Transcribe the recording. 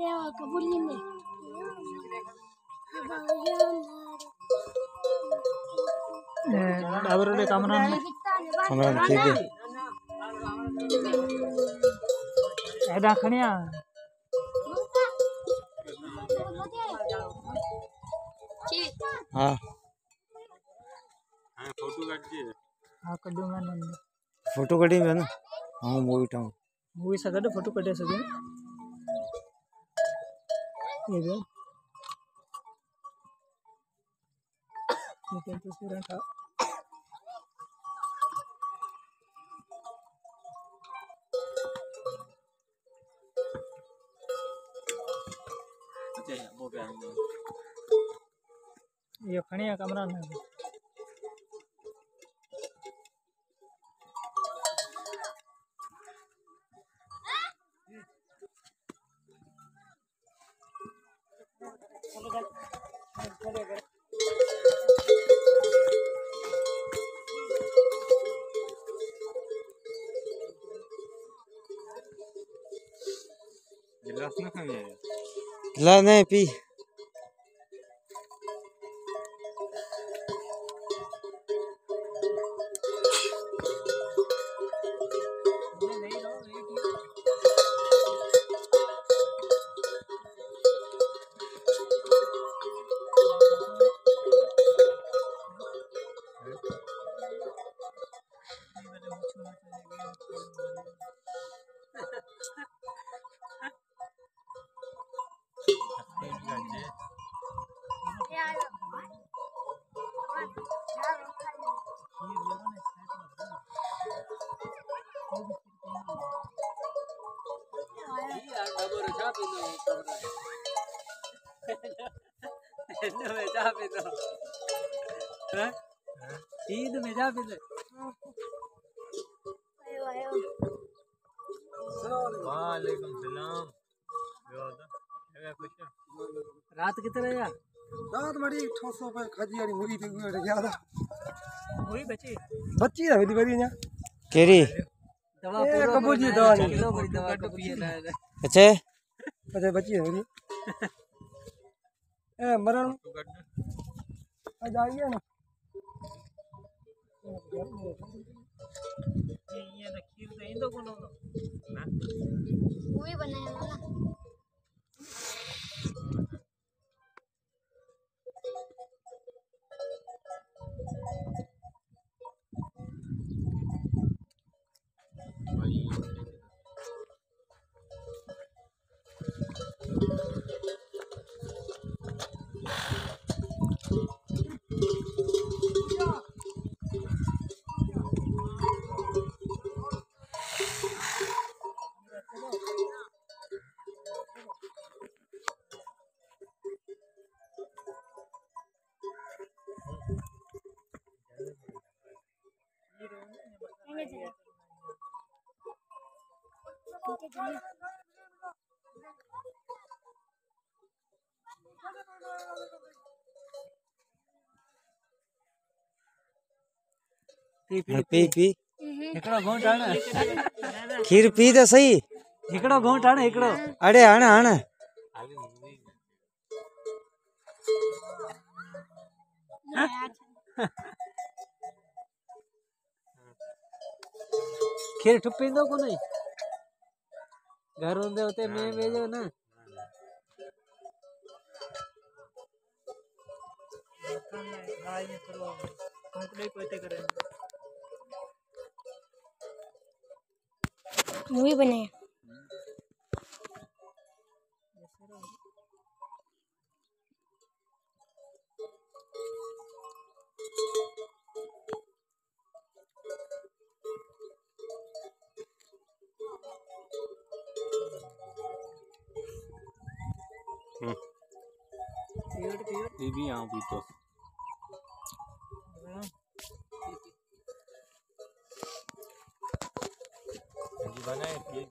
ಅವരുടെ ಕಾಮರಾನ್ ठीक है ऐदा खनिया हाँ फोटो काट दिए हाँ कड्डू मैंने फोटो कटी मैं ना हाँ मूवी सा कड्डू फोटो कटे सके ये दे ये तस्वीर का ये खनिया कमरा में गिलास ना खाने गिलास नहीं पी वालेकुम सलाम रात कितने या रात बड़ी 800 पे खजियारी मुरी थी ज्यादा मुरी बची बची है बड़ी बड़ी ना केरी दवा कबूल जी दवा किलो बड़ी दवा तो पिए ना अच्छा अच्छा बची है मेरी ए मरण आ जाइए ना ये ना खीर दे दो कोनो ना मूवी बनाया वाला पी पी एकड़ो घोंट आना खीर पी तो सही एकड़ो घोंट आना एकड़ो अरे आना आना खीर ठुप्पी दो को नहीं घर होंदे होते मैं भेजो ना मूवी बनाया ये भी यहाँ भी तो बनाए